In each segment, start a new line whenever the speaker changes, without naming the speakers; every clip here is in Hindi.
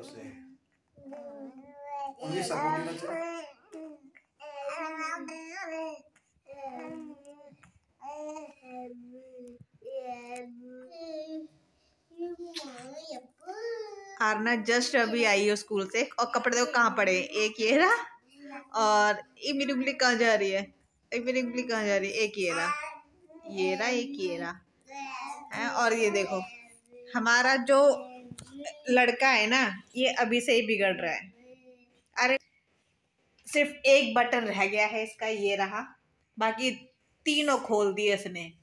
आरना जस्ट अभी आई है स्कूल से और कपड़े देखो कहाँ पड़े हैं। एक ये रहा और ये मेरी उंगली कहाँ जा रही है, एक मेरी उंगली कहाँ जा रही है, एक ये रहा, ये रहा, एक ये रहा है। और ये देखो हमारा जो लड़का है ना, ये अभी से ही बिगड़ रहा है। अरे सिर्फ एक बटन रह गया है इसका, ये रहा, बाकी तीनों खोल दिए इसने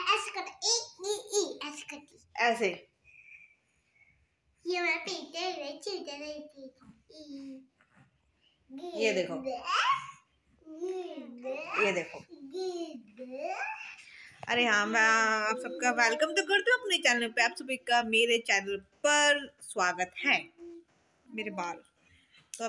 ऐसे। ये देखो, ये देखो। अरे हाँ, मैं आप सबका वेलकम तो करती हूँ अपने चैनल पे। आप सभी का मेरे चैनल पर स्वागत है। मेरे बाल तो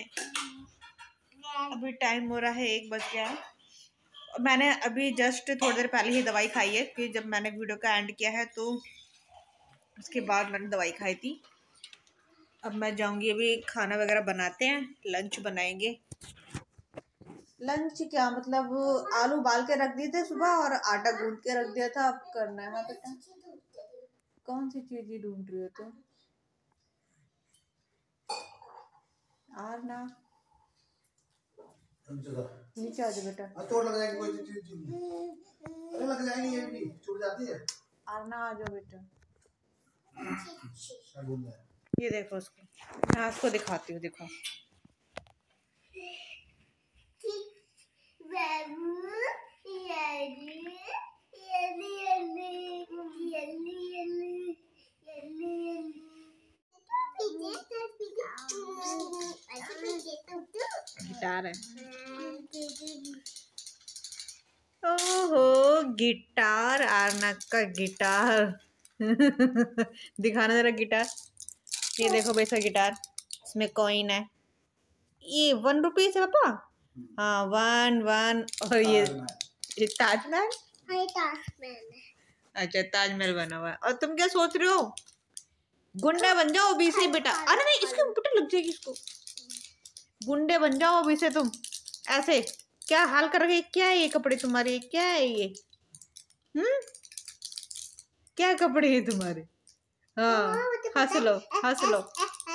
अभी टाइम हो रहा है 1 बज गया है। मैंने अभी जस्ट थोड़ी देर पहले ही दवाई खाई है कि जब मैंने वीडियो का एंड किया है तो उसके बाद मैंने दवाई खाई थी। अब मैं जाऊंगी, अभी खाना वगैरह बनाते हैं, लंच बनाएंगे। लंच क्या मतलब, आलू बाल के रख दिए थे सुबह और आटा गूंद के रख दिया था। अब करना है बेटा। कौन सी चीज ही ढूंढ रही हो तुम? आरना नीचे आ जाओ बेटा। चोट लग जाएगी, कोई चीज लग जाएगी, ये भी छूट जाती है। आरना आ जाओ बेटा। ये देखो उसको, मैं आपको दिखाती हूँ, देखो। गिटार है। ओहो गिटार, आरना का गिटार। दिखाना जरा गिटार। ये देखो वैसा गिटार, इसमें कॉइन है। ये 1 रुपीज है पापा। हाँ 1 और ये ताजमहल। अच्छा ताजमहल बना हुआ है। और तुम क्या सोच रहे हो? गुंडे बन जाओ अभी से बेटा। अरे नहीं, इसके बेटा लग जाएगी इसको। गुंडे बन जाओ अभी से तुम। ऐसे क्या हाल कर रहे? क्या है ये कपड़े तुम्हारे? क्या है ये? क्या कपड़े हैं तुम्हारे? हाँ हंस लो, हंस लो।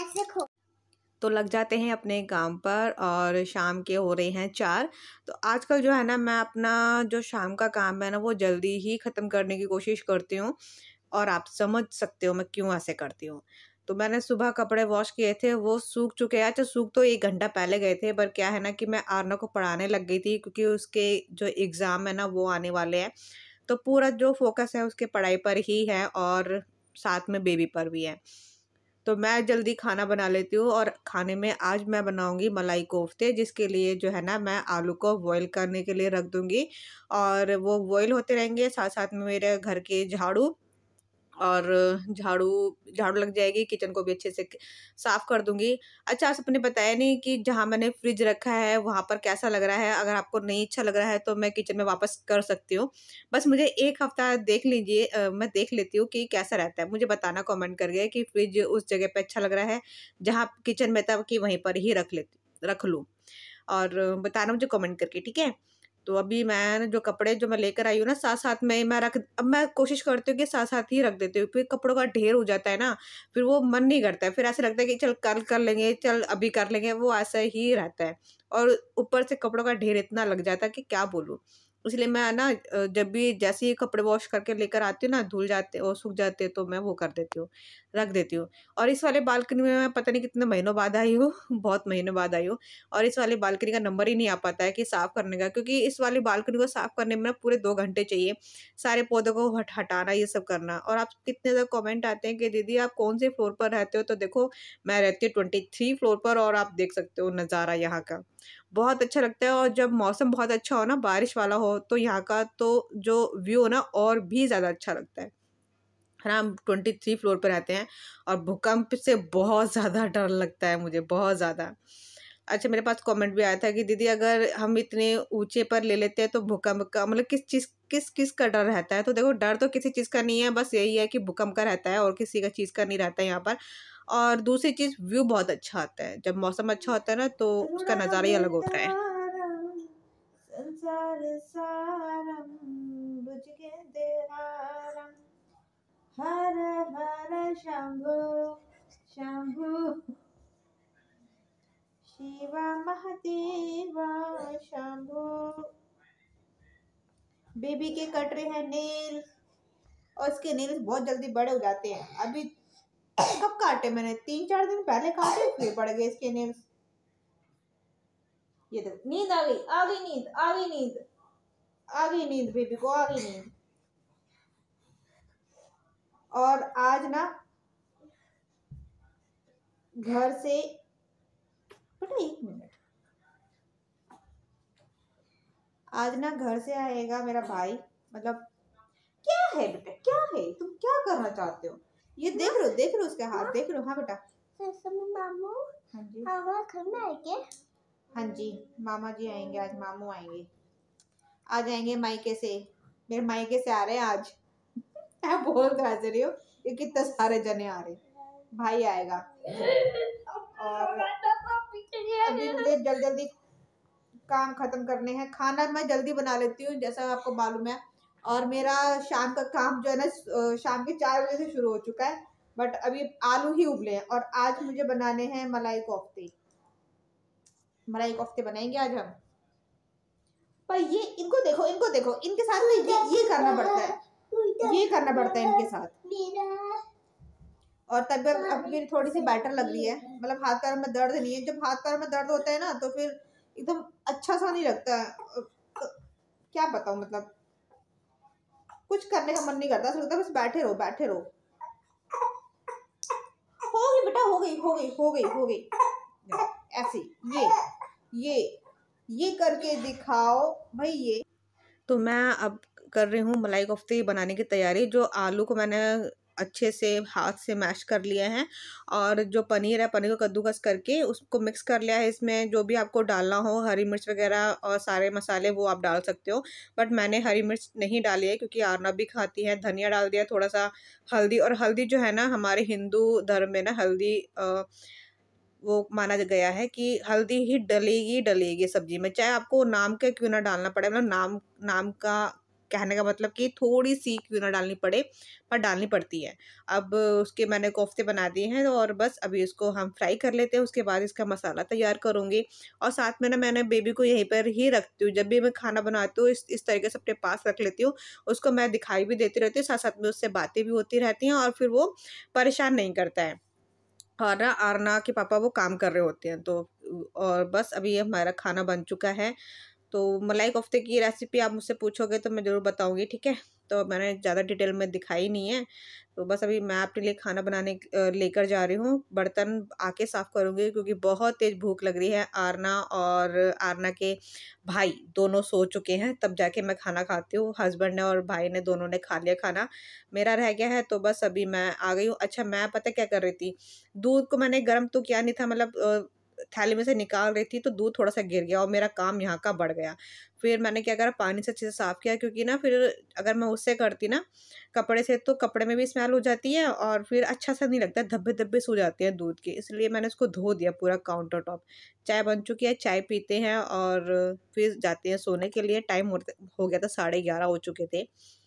तो लग जाते हैं अपने काम पर और शाम के हो रहे हैं 4। तो आजकल जो है ना, मैं अपना जो शाम का काम है ना वो जल्दी ही ख़त्म करने की कोशिश करती हूँ और आप समझ सकते हो मैं क्यों ऐसे करती हूँ। तो मैंने सुबह कपड़े वॉश किए थे, वो सूख चुके हैं। अच्छा सूख तो 1 घंटा पहले गए थे, पर क्या है ना कि मैं आरना को पढ़ाने लग गई थी क्योंकि उसके जो एग्ज़ाम है ना वो आने वाले हैं। तो पूरा जो फोकस है उसके पढ़ाई पर ही है और साथ में बेबी पर भी है। तो मैं जल्दी खाना बना लेती हूँ और खाने में आज मैं बनाऊँगी मलाई कोफ्ते, जिसके लिए जो है ना मैं आलू को बॉईल करने के लिए रख दूँगी और वो बॉईल होते रहेंगे। साथ-साथ में मेरे घर के झाड़ू और झाड़ू झाड़ू लग जाएगी, किचन को भी अच्छे से साफ़ कर दूँगी। अच्छा आपने बताया नहीं कि जहाँ मैंने फ्रिज रखा है वहाँ पर कैसा लग रहा है? अगर आपको नहीं अच्छा लग रहा है तो मैं किचन में वापस कर सकती हूँ। बस मुझे 1 हफ़्ता देख लीजिए, मैं देख लेती हूँ कि कैसा रहता है। मुझे बताना कमेंट करके कि फ्रिज उस जगह पे अच्छा लग रहा है जहाँ किचन में था कि वहीं पर ही रख लूँ। और बताना मुझे कमेंट करके, ठीक है? तो अभी मैं जो कपड़े जो मैं लेकर आई हूँ ना साथ-साथ में मैं अब मैं कोशिश करती हूँ कि साथ-साथ ही रख देती हूँ। फिर कपड़ों का ढेर हो जाता है ना, फिर वो मन नहीं करता है। फिर ऐसा लगता है कि चल कल कर लेंगे, चल अभी कर लेंगे, वो ऐसा ही रहता है। और ऊपर से कपड़ों का ढेर इतना लग जाता है कि क्या बोलूँ। इसलिए मैं ना जब भी जैसे ही कपड़े वॉश करके लेकर आती हूँ ना, धुल जाते और सूख जाते हैं तो मैं वो कर देती हूँ, रख देती हूँ। और इस वाले बालकनी में मैं पता नहीं कितने महीनों बाद आई हूँ, बहुत महीनों बाद आई हूँ। और इस वाली बालकनी का नंबर ही नहीं आ पाता है कि साफ़ करने का, क्योंकि इस वाली बालकनी को साफ़ करने में ना पूरे 2 घंटे चाहिए। सारे पौधों को हटाना, ये सब करना। और आप कितने ज़्यादा कमेंट आते हैं कि दीदी आप कौन से फ्लोर पर रहते हो? तो देखो मैं रहती हूँ 23 फ्लोर पर और आप देख सकते हो नज़ारा यहाँ का। बहुत अच्छा लगता है और जब मौसम बहुत अच्छा हो ना, बारिश वाला हो, तो यहाँ का तो जो व्यू है ना और भी ज़्यादा अच्छा लगता है। है ना? हम 23 फ्लोर पे रहते हैं और भूकंप से बहुत ज़्यादा डर लगता है मुझे, बहुत ज़्यादा। अच्छा मेरे पास कमेंट भी आया था कि दीदी अगर हम इतने ऊंचे पर ले लेते हैं तो भूकंप का मतलब किस का डर रहता है। तो देखो डर तो किसी चीज़ का नहीं है, बस यही है कि भूकंप का रहता है और किसी का चीज़ का नहीं रहता है यहाँ पर। और दूसरी चीज़ व्यू बहुत अच्छा आता है, जब मौसम अच्छा होता है ना तो उसका नज़ारा ही अलग होता है। हर हर शंभु शंभु शिवा महादेवा शंभु। बेबी के कट रहे हैं नेल और इसके नेल्स बहुत जल्दी बड़े हो जाते हैं। अभी कब काटे मैंने, 3-4 दिन पहले काटे, फिर बढ़ गए इसके नेल्स। ये देखो नींद आ गई, आ गई नींद, आ गई नींद, आ गई नींद, बेबी को आ गई नींद। और आज ना घर से, बेटा 1 मिनट, आज ना घर से आएगा मेरा भाई। मतलब क्या है बेटा, क्या है, तुम क्या करना चाहते हो? ये देख रहे हो उसके हाथ, देख रहे हो? हाँ बेटा मामू, हाँ जी खाना आएंगे, हाँ जी मामा जी आएंगे आज, मामू आएंगे, आ जाएंगे मायके से, मेरे मायके से आ रहे हैं आज। मैं बोल तो ऐसे रही हो कि कितने सारे जने आ रहे, भाई आएगा। और अभी मुझे जल्दी काम खत्म करने हैं। खाना मैं जल्दी बना लेती हूँ जैसा आपको मालूम है, और मेरा शाम का काम जो है ना शाम के 4 बजे से शुरू हो चुका है, बट अभी आलू ही उबले हैं। और आज मुझे बनाने हैं मलाई कोफ्ते, मलाई कोफ्ते बनाएंगे आज हम। पर ये इनको देखो, इनके साथ में ये करना पड़ता है, ये करना पड़ता है इनके साथ। और तबीयत अब मेरी थोड़ी सी बेटर लग रही है, मतलब हाथ पैर में दर्द नहीं है। जब हाथ पैर में दर्द होता है ना तो फिर एकदम अच्छा सा नहीं लगता है, क्या बताऊं, मतलब कुछ करने का मन नहीं करता, ऐसा लगता है बस बैठे रहो बैठे रहो। हो गई बेटा, हो गई ऐसी, ये ये करके दिखाओ भाई। ये तो मैं अब कर रही हूँ मलाई कोफ्ते बनाने की तैयारी। जो आलू को मैंने अच्छे से हाथ से मैश कर लिया है, और जो पनीर है पनीर को कद्दूकस करके उसको मिक्स कर लिया है। इसमें जो भी आपको डालना हो, हरी मिर्च वगैरह और सारे मसाले, वो आप डाल सकते हो, बट मैंने हरी मिर्च नहीं डाली है क्योंकि आरना भी खाती है। धनिया डाल दिया, थोड़ा सा हल्दी, और हल्दी जो है ना हमारे हिंदू धर्म में ना हल्दी वो माना गया है कि हल्दी ही डलेगी सब्जी में, चाहे आपको नाम का क्यों ना डालना पड़े। मतलब नाम का कहने का मतलब कि थोड़ी सी क्यों ना डालनी पड़े, पर डालनी पड़ती है। अब उसके मैंने कोफ्ते बना दिए हैं, और बस अभी इसको हम फ्राई कर लेते हैं, उसके बाद इसका मसाला तैयार करूँगी। और साथ में ना मैंने बेबी को यहीं पर ही रखती हूँ, जब भी मैं खाना बनाती हूँ इस तरीके से अपने पास रख लेती हूँ। उसको मैं दिखाई भी देती रहती हूँ, साथ साथ में उससे बातें भी होती रहती हैं, और फिर वो परेशान नहीं करता है। और ना आरना के पापा वो काम कर रहे होते हैं, तो और बस अभी ये हमारा खाना बन चुका है। तो मलाई कोफ्ते की रेसिपी आप मुझसे पूछोगे तो मैं ज़रूर बताऊंगी, ठीक है। तो मैंने ज़्यादा डिटेल में दिखाई नहीं है। तो बस अभी मैं अपने लिए खाना बनाने लेकर जा रही हूँ। बर्तन आके साफ़ करूँगी क्योंकि बहुत तेज़ भूख लग रही है। आरना और आरना के भाई दोनों सो चुके हैं, तब जाके मैं खाना खाती हूँ। हस्बैंड ने और भाई ने दोनों ने खा लिया खाना, मेरा रह गया है। तो बस अभी मैं आ गई हूँ। अच्छा मैं पता क्या कर रही थी, दूध को मैंने गर्म तो किया नहीं था, मतलब थाली में से निकाल रही थी तो दूध थोड़ा सा गिर गया और मेरा काम यहाँ का बढ़ गया। फिर मैंने क्या करा, पानी से अच्छे से साफ़ किया, क्योंकि ना फिर अगर मैं उससे करती ना कपड़े से तो कपड़े में भी स्मेल हो जाती है और फिर अच्छा सा नहीं लगता, धब्बे धब्बे से हो जाते हैं दूध के। इसलिए मैंने उसको धो दिया पूरा काउंटर टॉप। चाय बन चुकी है, चाय पीते हैं और फिर जाते हैं सोने के लिए। टाइम हो गया था, 11:30 हो चुके थे।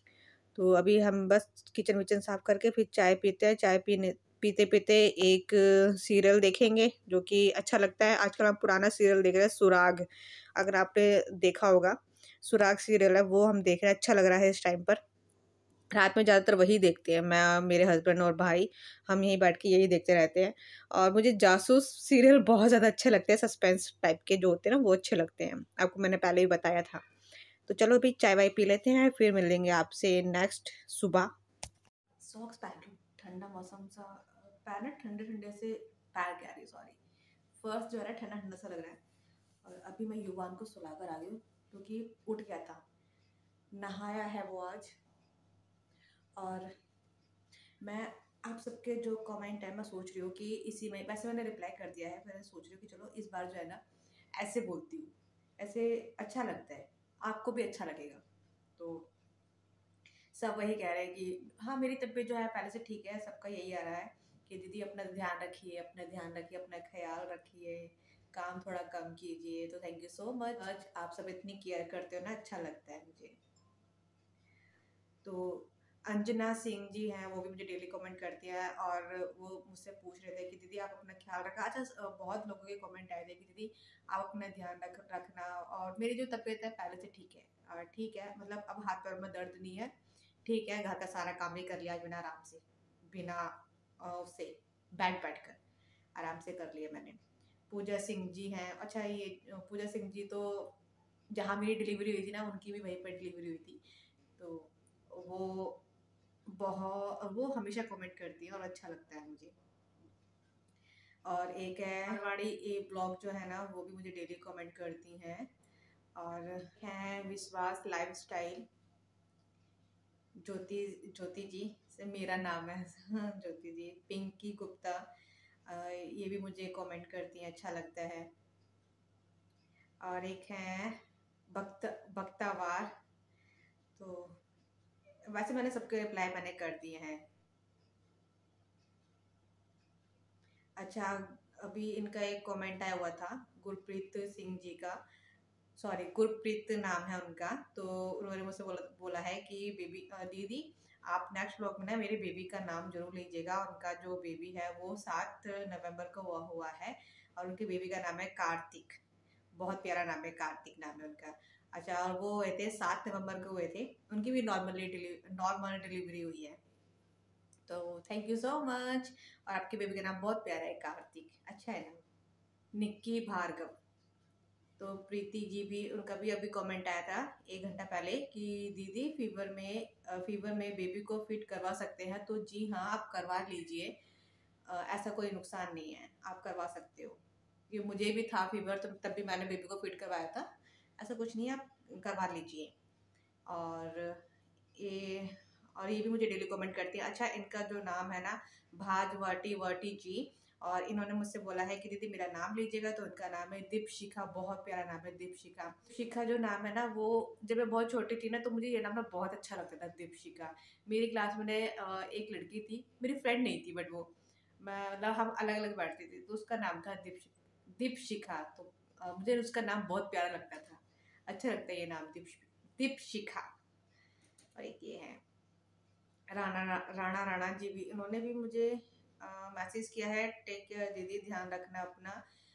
तो अभी हम बस किचन विचन साफ़ करके फिर चाय पीते हैं। चाय पीते-पीते एक सीरियल देखेंगे जो कि अच्छा लगता है। आजकल हम पुराना सीरियल देख रहे हैं, सुराग, अगर आपने देखा होगा। सुराग सीरियल है, वो हम देख रहे हैं, अच्छा लग रहा है इस टाइम पर। रात में ज़्यादातर वही देखते हैं, मैं, मेरे हस्बैंड और भाई, हम यहीं बैठ के यही देखते रहते हैं। और मुझे जासूस सीरियल बहुत ज़्यादा अच्छे लगते हैं, सस्पेंस टाइप के जो होते हैं ना वो अच्छे लगते हैं। आपको मैंने पहले ही बताया था। तो चलो अभी चाय वाय पी लेते हैं, फिर मिलेंगे आपसे नेक्स्ट सुबह। सॉक्स पहन रही हूँ, ठंडा मौसम सा, पैर ना ठंडे ठंडे से पैर कह रही, सॉरी, फर्स्ट जो है ना ठंडा ठंडा सा लग रहा है। और अभी मैं युवान को सुला कर आ गई हूँ क्योंकि उठ गया था, नहाया है वो आज। और मैं आप सबके जो कमेंट है मैं सोच रही हूँ कि इसी में, वैसे मैंने रिप्लाई कर दिया है, मैं सोच रही हूँ कि चलो इस बार जो है ना ऐसे बोलती हूँ, ऐसे अच्छा लगता है, आपको भी अच्छा लगेगा। तो सब वही कह रहे हैं कि हाँ मेरी तबीयत जो है पहले से ठीक है, सबका यही आ रहा है कि दीदी अपना ध्यान रखिए, अपना ध्यान रखिए, अपना ख्याल रखिए, काम थोड़ा कम कीजिए। तो थैंक यू सो मच, आप सब इतनी केयर करते हो ना, अच्छा लगता है मुझे। तो अंजना सिंह जी हैं, वो भी मुझे डेली कमेंट करती हैं और वो मुझसे पूछ रहे थे कि दीदी आप अपना ख्याल रखा। अच्छा बहुत लोगों के कमेंट आए थे कि दीदी आप अपना ध्यान रखना। और मेरी जो तबीयत है पहले से ठीक है, ठीक है, मतलब अब हाथ पैर में दर्द नहीं है, ठीक है, घर का सारा काम भी कर लिया बिना आराम से, बिना उससे बैठ कर आराम से कर लिया मैंने। पूजा सिंह जी हैं, अच्छा ये पूजा सिंह जी तो जहाँ मेरी डिलीवरी हुई थी ना उनकी भी वहीं पर डिलीवरी हुई थी। तो वो वो हमेशा कमेंट करती है और अच्छा लगता है मुझे। और एक है मारवाड़ी ए ब्लॉग जो है ना, वो भी मुझे डेली कमेंट करती हैं। और हैं विश्वास लाइफस्टाइल, ज्योति ज्योति जी से मेरा नाम है ज्योति जी। पिंकी गुप्ता, ये भी मुझे कमेंट करती हैं, अच्छा लगता है। और एक है बख्तावार, तो वैसे मैंने सबके रिप्लाई मैंने कर दिए हैं। अच्छा अभी इनका एक कमेंट आया हुआ था गुरप्रीत सिंह जी का, सॉरी गुरप्रीत नाम है उनका। तो उन्होंने मुझसे बोला है कि बेबी दीदी आप नेक्स्ट ब्लॉग में ना मेरे बेबी का नाम जरूर लीजिएगा। उनका जो बेबी है वो 7 नवंबर को हुआ है और उनके बेबी का नाम है कार्तिक, बहुत प्यारा नाम है, कार्तिक नाम है उनका। अच्छा और वो हुए थे 7 नवंबर को हुए थे, उनकी भी नॉर्मल डिलीवरी हुई है। तो थैंक यू सो मच। और आपके बेबी का नाम बहुत प्यारा है, कार्तिक, अच्छा है नाम। निक्की भार्गव, तो प्रीति जी भी, उनका भी अभी कमेंट आया था 1 घंटा पहले कि दीदी फीवर में बेबी को फिट करवा सकते हैं। तो जी हाँ आप करवा लीजिए, ऐसा कोई नुकसान नहीं है, आप करवा सकते हो। ये मुझे भी था फीवर, तो तब भी मैंने बेबी को फिट करवाया था, ऐसा कुछ नहीं है, आप करवा लीजिए। और ये ये भी मुझे डेली कमेंट करती है। अच्छा इनका जो नाम है ना भाजवाटी वाटी जी, और इन्होंने मुझसे बोला है कि दीदी मेरा नाम लीजिएगा। तो उनका नाम है दीपशिखा, बहुत प्यारा नाम है दीपशिखा। शिखा जो नाम है ना, वो जब मैं बहुत छोटी थी ना तो मुझे ये नाम ना बहुत अच्छा लगता था, दीपशिखा। मेरी क्लास में एक लड़की थी, मेरी फ्रेंड नहीं थी बट वो मैं मतलब हम अलग अलग बैठते थे, तो उसका नाम था दीपशिखा। तो मुझे उसका नाम बहुत प्यारा लगता था, अच्छा लगता है ये नाम दीपशिखा। और एक ये है राणा राणा जी भी, उन्होंने भी मुझे मैसेज किया है, टेक केयर दीदी, ध्यान रखना अपना।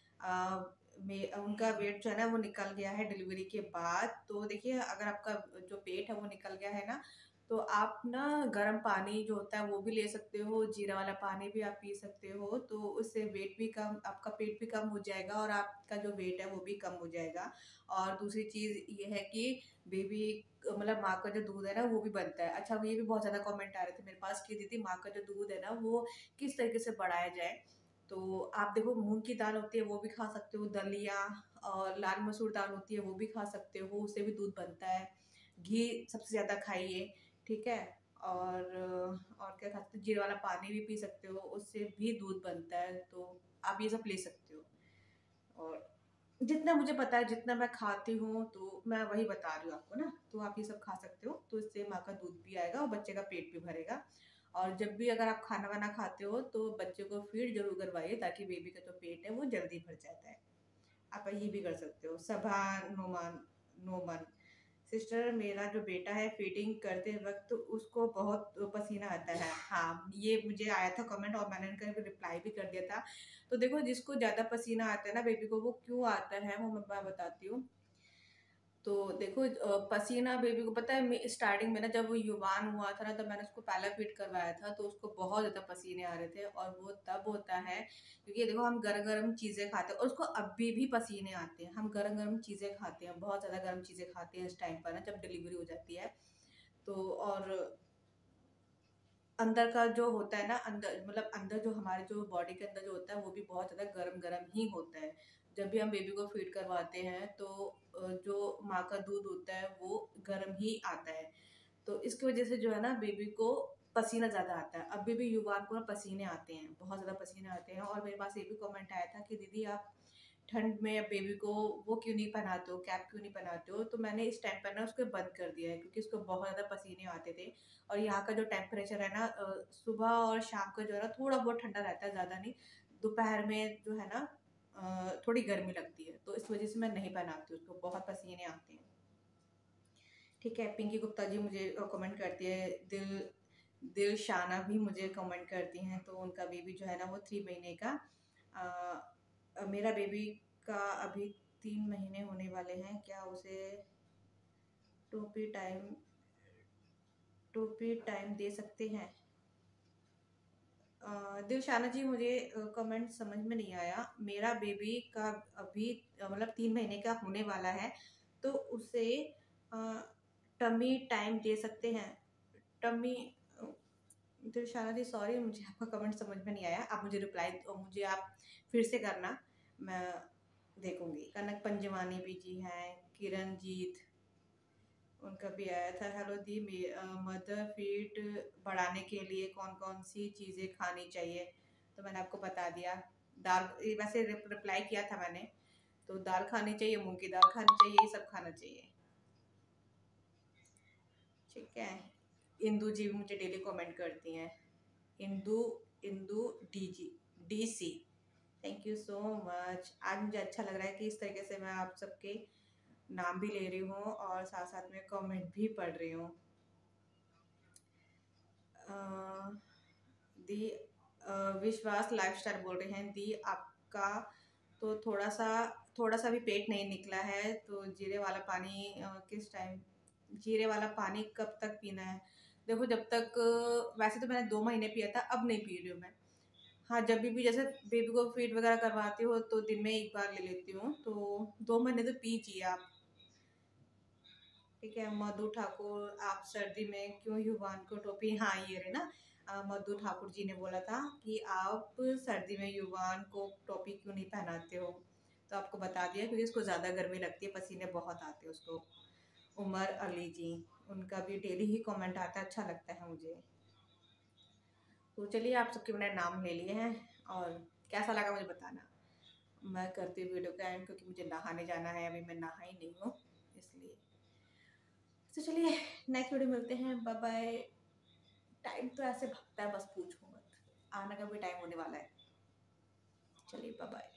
उनका वेट जो है ना वो निकल गया है डिलीवरी के बाद। तो देखिए अगर आपका जो पेट है वो निकल गया है ना, तो आप ना गर्म पानी जो होता है वो भी ले सकते हो, जीरा वाला पानी भी आप पी सकते हो, तो उससे वेट भी कम, आपका पेट भी कम हो जाएगा और आपका जो वेट है वो भी कम हो जाएगा। और दूसरी चीज़ ये है कि बेबी मतलब माँ का जो दूध है ना वो भी बनता है। अच्छा ये भी बहुत ज़्यादा कमेंट आ रहे थे मेरे पास कि दीदी माँ का जो दूध है ना वो किस तरीके से बढ़ाया जाए। तो आप देखो मूंग की दाल होती है वो भी खा सकते हो, दलिया और लाल मसूर दाल होती है वो भी खा सकते हो, उससे भी दूध बनता है। घी सबसे ज़्यादा खाइए, ठीक है। और क्या खाते हो, जीरे वाला पानी भी पी सकते हो, उससे भी दूध बनता है, तो आप ये सब ले सकते हो। और जितना मुझे पता है, जितना मैं खाती हूँ तो मैं वही बता रही हूँ आपको ना, तो आप ये सब खा सकते हो, तो इससे माँ का दूध भी आएगा और बच्चे का पेट भी भरेगा। और जब भी अगर आप खाना वाना खाते हो तो बच्चे को फीड जरूर करवाइए, ताकि बेबी का जो पेट है वो जल्दी भर जाता है। आप ये भी कर सकते हो। सभा नोमान नोमन, सिस्टर मेरा जो बेटा है फीडिंग करते वक्त उसको बहुत पसीना आता है। हाँ ये मुझे आया था कमेंट और मैंने उनका रिप्लाई भी कर दिया था। तो देखो जिसको ज़्यादा पसीना आता है ना बेबी को, वो क्यों आता है वो मैं बताती हूँ। तो देखो पसीना बेबी को, पता है स्टार्टिंग में ना जब वो युवान हुआ था ना, तब मैंने उसको पहला फीड करवाया था, तो उसको बहुत ज़्यादा पसीने आ रहे थे। और वो तब होता है क्योंकि देखो हम गर्म गर्म चीज़ें खाते हैं और उसको अभी भी पसीने आते हैं। हम गर्म गर्म चीज़ें खाते हैं, बहुत ज़्यादा गर्म चीज़ें खाते हैं इस टाइम पर ना जब डिलीवरी हो जाती है। तो और अंदर का जो होता है ना, अंदर मतलब अंदर जो हमारे जो बॉडी के अंदर जो होता है वो भी बहुत ज़्यादा गरम गरम ही होता है। जब भी हम बेबी को फीड करवाते हैं तो जो माँ का दूध होता है वो गर्म ही आता है। तो इसकी वजह से जो है ना बेबी को पसीना ज़्यादा आता है। अभी भी युवान को ना पसीने आते हैं, बहुत ज़्यादा पसीने आते हैं। और मेरे पास ये भी कमेंट आया था कि दीदी आप ठंड में बेबी को वो क्यों नहीं पहनाते हो, कैप क्यों नहीं पहनाते हो। तो मैंने इस टाइम पर ना उसको बंद कर दिया है, क्योंकि उसको बहुत ज़्यादा पसीने आते थे। और यहाँ का जो टेम्परेचर है ना, सुबह और शाम का जो है ना थोड़ा बहुत ठंडा रहता है, ज़्यादा नहीं। दोपहर में जो है ना थोड़ी गर्मी लगती है, तो इस वजह से मैं नहीं पहनाती, उसको बहुत पसीने आते हैं। ठीक है, पिंकी गुप्ता जी मुझे कमेंट करती है, दिल शाना भी मुझे कमेंट करती हैं। तो उनका बेबी जो है ना वो 3 महीने का, मेरा बेबी का अभी 3 महीने होने वाले हैं, क्या उसे टोपी टाइम दे सकते हैं। दिलशाना जी मुझे कमेंट समझ में नहीं आया। मेरा बेबी का अभी मतलब 3 महीने का होने वाला है, तो उसे टमी टाइम दे सकते हैं। टमी दिलशाना जी सॉरी, मुझे आपका कमेंट समझ में नहीं आया। आप मुझे रिप्लाई मुझे आप फिर से करना, मैं देखूंगी। कनक पंजवानी भी जी हैं, किरणजीत उनका भी आया था। हेलो दी, मदर फीट बढ़ाने के लिए कौन कौन सी चीज़ें खानी चाहिए। तो मैंने आपको बता दिया, दाल, वैसे रिप्लाई किया था मैंने। तो दाल खानी चाहिए, मूंग की दाल खानी चाहिए, ये सब खाना चाहिए। ठीक है, इंदू जी भी मुझे डेली कमेंट करती हैं। Indu Indu DC, thank you so much. आज मुझे अच्छा लग रहा है कि इस तरीके से मैं आप सबके नाम भी ले रही हूँ और साथ साथ में कमेंट भी पढ़ रही हूँ। दी विश्वास लाइफस्टाइल बोल रहे हैं, दी आपका तो थोड़ा सा भी पेट नहीं निकला है, तो जीरे वाला पानी किस टाइम, जीरे वाला पानी कब तक पीना है। देखो जब तक वैसे तो मैंने 2 महीने पिया था, अब नहीं पी रही हूँ मैं। हाँ, जब भी जैसे बेबी को फीड वगैरह करवाती हो तो दिन में 1 बार ले लेती हूँ, तो 2 महीने तो पीजिए आप। ठीक है, मधु ठाकुर, आप सर्दी में क्यों युवान को टोपी, हाँ ये रहे ना, मधु ठाकुर जी ने बोला था कि आप सर्दी में युवान को टोपी क्यों नहीं पहनाते हो। तो आपको बता दिया, क्योंकि उसको ज़्यादा गर्मी लगती है, पसीने बहुत आते हैं उसको। उमर अली जी, उनका भी डेली ही कमेंट आता है, अच्छा लगता है मुझे। तो चलिए, आप सबके मैंने नाम ले लिए हैं, और कैसा लगा मुझे बताना। मैं करती हूँ वीडियो का एंड, क्योंकि मुझे नहाने जाना है, अभी मैं नहा ही नहीं हूँ इसलिए। तो चलिए, नेक्स्ट वीडियो मिलते हैं, बाय बाय। टाइम तो ऐसे भागता है, बस पूछो मत, आने का भी टाइम होने वाला है। चलिए बाय बाय।